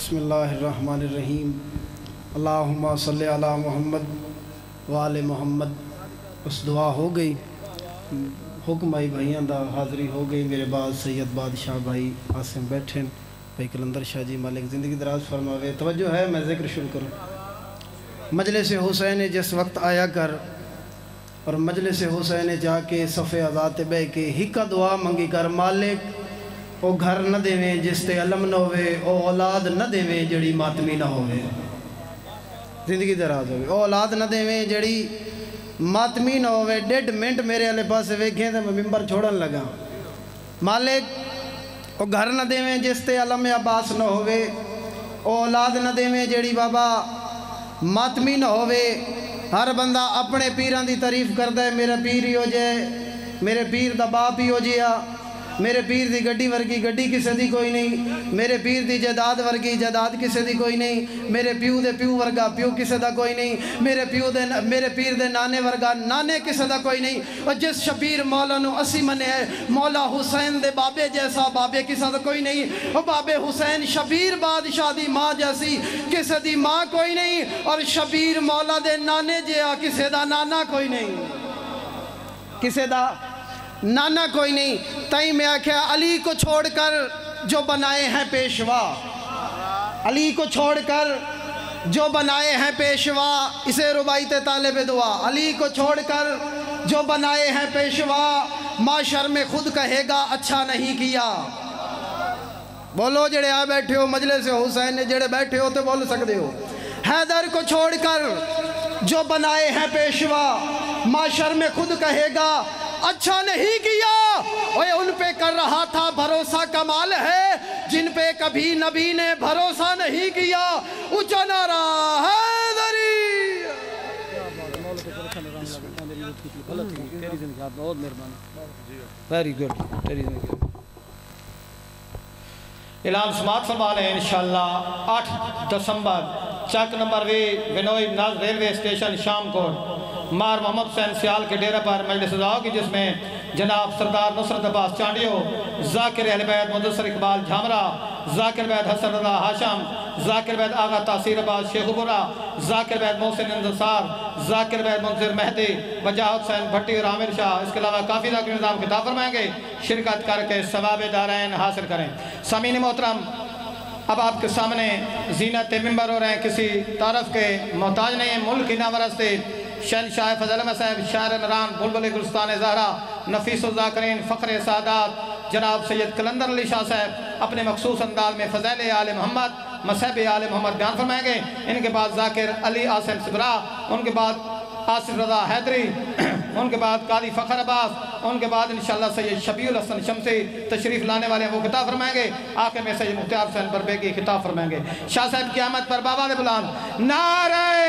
بسم اللہ الرحمن الرحیم اللہم صلی علی محمد وآل محمد۔ اس دعا ہو گئی، حکم آئی بھائیاں دا حاضری ہو گئی۔ میرے بعد سید بادشاہ بھائی عاصم بیٹھیں، بھائی کلندر شاہ جی مالک زندگی دراز فرماوے۔ توجہ ہے، میں ذکر شروع کروں۔ مجلس حسین جس وقت آیا کر اور مجلس حسین جا کے صفِ عزا تے بے کے ہکا دعا منگی کر، مالک او گھر نہ دیویں جس تے علم نہ ہوئے، او اولاد نہ دیویں جڑی ماتمی نہ ہوئے۔ زندگی دراز ہوئے، او اولاد نہ دیویں جڑی ماتمی نہ ہوئے۔ 1.5 منٹ میرے علیہ پاس ویکھیں تو میں ممبر چھوڑن لگا۔ مالک او گھر نہ دیویں جس تے علم عباس نہ ہوئے، او اولاد نہ دیویں جڑی بابا ماتمی نہ ہوئے۔ ہر بندہ اپنے پیران دی تعریف کردہ ہے، میرا پیر ہی ہو جائے، میرے پیر دا باپ ہی ہو جیا، میرے پیر دی گڈی ورگی گڈی کسے دی کوئی نہیں، میرے پیر دی جداد ورگی جداد کسے دی کوئی نہیں، میرے پیو دے پیو ورگا پیو کسے دا کوئی نہیں، میرے پیر دے نانے ورگا نانے کسے دا کوئی نہیں۔ اور جس شبیر مولا نو اسی منے ہے، مولا حسین دے بابے جیسا بابے کسے دا کوئی نہیں۔ اور بابے حسین شبیر بادشاہ دی ماں جیسی کسے دی ماں کوئی نہیں، اور شبیر مولا دے نانے جیا کسے دا نانا کوئی نہیں، کسے دا نانا کوئی نہیں۔ تائیں میں آکھیا علی کو چھوڑ کر جو بنائے ہیں پیشوا، علی کو چھوڑ کر جو بنائے ہیں پیشوا، اسے رباعیت طالب دعا۔ علی کو چھوڑ کر جو بنائے ہیں پیشوا، معاشر میں خود کہے گا اچھا نہیں کیا۔ بولو جڑے آ بیٹھے ہو مجلس حسین جڑے بیٹھے ہو تو بول سکتے ہو۔ حیدر کو چھوڑ کر جو بنائے ہیں پیشوا، معاشر میں خود کہے گا اچھا نہیں کیا۔ اوے ان پہ کر رہا تھا بھروسہ، کمال ہے جن پہ کبھی نبی نے بھروسہ نہیں کیا۔ اونچا نعرہ حیدری۔ اعلان سماعت فرما لیں انشاءاللہ 8 دسمبر چک نمبر ونوئی ناز ریلوے اسٹیشن شام کو مار محمد حسین سیال کے ڈیرہ پر مجلس دعا کی، جس میں جناب سردار نصرت عباس چانڈیو، ذاکر اہل بیت مدثر اقبال جھامرہ، ذاکر بیت حسن رضا ہاشم، ذاکر بیت آغا تاثیر عباس شیخ برا، ذاکر بیت محسن انتصار، ذاکر بیت منظر مہدی، بجا حسین بھٹی اور عامر شاہ، اس کے علاوہ کافی ذاکر نظام خطاب فرمائیں گے، شرکت کر کے ثواب دارین حاصل کریں۔ سامعین محترم، اب آپ کے سامنے زینت ممبر ہو رہے ہیں، کسی تعارف کے محتاج نہیں ہیں، ملک کی نامرستی شہنشاہ فضل احمد صاحب، شاعر مران، بلبل گلستان زہرا، نفیس الذاکرین، فخر سعادات جناب سید کلندر علی شاہ صاحب اپنے مخصوص انداز میں فضائل آل محمد، مصحب آل محمد بیان فرمائیں گے۔ ان کے بعد ذاکر علی عاصم سبرا، ان کے بعد آصف رضا حیدری، ان کے بعد قاضی فخر عباس، ان کے بعد انشاءاللہ سید شبیع الحسن شمسی تشریف لانے والے ہیں، وہ خطاب فرمائیں گے۔ آخر میں سید مختار حسین بربیگی خطاب فرمائیں گے۔ شاہ صاحب کی آمد پر بابا نے بلند نعرہ